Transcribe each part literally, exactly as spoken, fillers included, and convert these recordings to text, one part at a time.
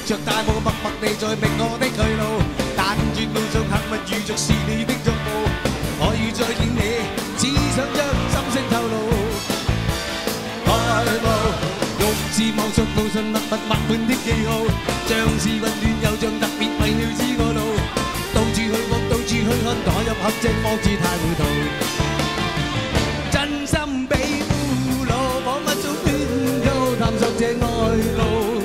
着大霧，默默地在覓我的去路。但願路上幸運遇着是你的腳步，我要再見你，只想將心聲透露。開路，欲知網上路上密密畫滿的記號，像是混亂又像特別為了知我路。到處去望，到處去看，墮入陷阱，方知太糊塗。真心被俘虜，彷彿早斷路，探索這愛路。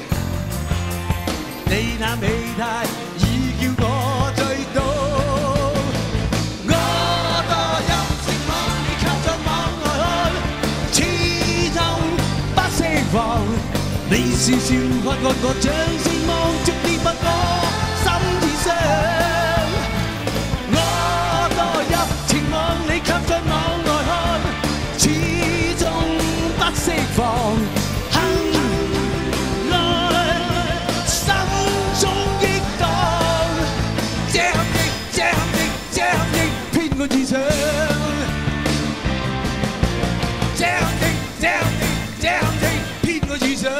你那美態已叫我醉倒，我墮入情網，你卻在網外看，始終不釋放。你笑笑看看我，像是望着獵物我心之傷。我墮入情網，你卻在網外看，始終不釋放。我遇上，這樣的這樣的這樣的騙我遇上。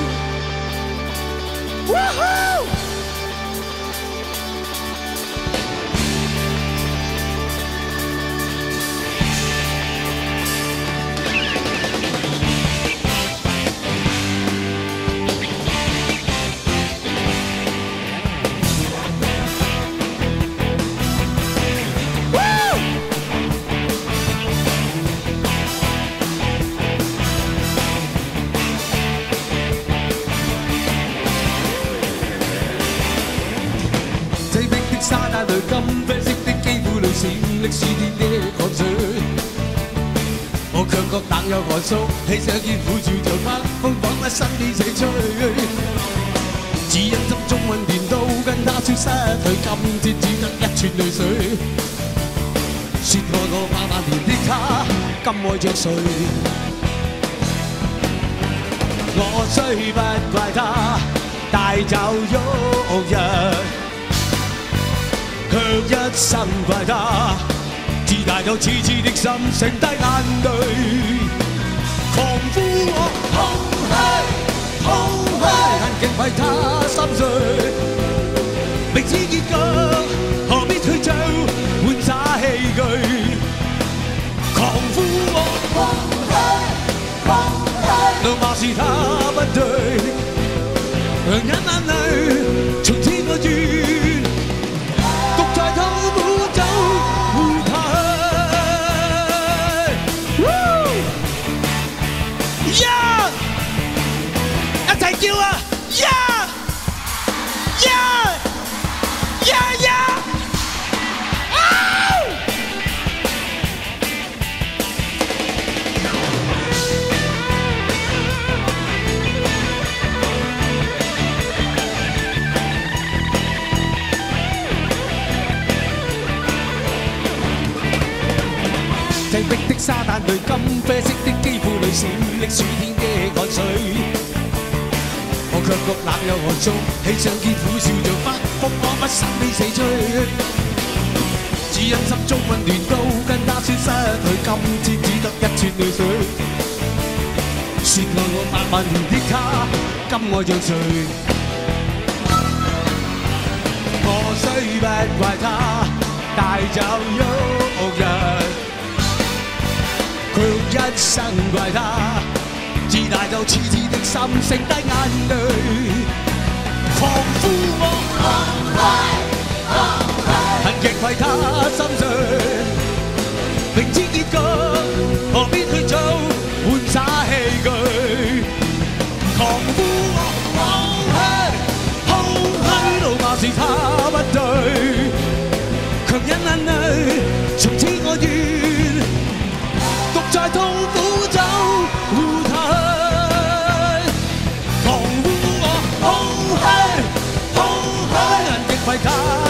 沙灘裏金啡色的肌膚裏閃爍暑天的汗水，我卻覺冷有寒肅，喜上見苦笑着北風彷彿身邊死吹，只因心中混亂到跟他說失去，今天只得一串淚水，說愛我百萬年的他，今愛着誰？我雖不怪他帶走旭日。卻一生怪他，自大有痴痴的心，剩低眼淚，狂呼我空虛，空虛，恨極為他心碎，明知結局何必去做，換灑器具，狂呼我空虛，空虛，哪怕是他不對，強忍眼淚，從此我願。在痛苦中活下去，呀！一齊叫啊！呀！呀！呀呀！擠迫的沙灘裏，金啡色的肌膚裏閃爍暑天的汗水，我卻覺冷有寒肅，喜上見苦笑着北風彷彿身邊死吹，只因心中混亂到跟他說失去，今天只得一串淚水，說愛我百萬年的他，今愛着誰？我雖不怪他帶走旭日。卻一生怪他，自大就痴痴的心，剩低眼淚，狂呼我空虛，空虛，恨極為他心碎，明知結局何必去做，換灑器具，狂呼我空虛，空虛，哪怕是他不對，強忍眼淚，從此我願。在痛苦中活下去，狂呼我空虛，空虛，恨極為他。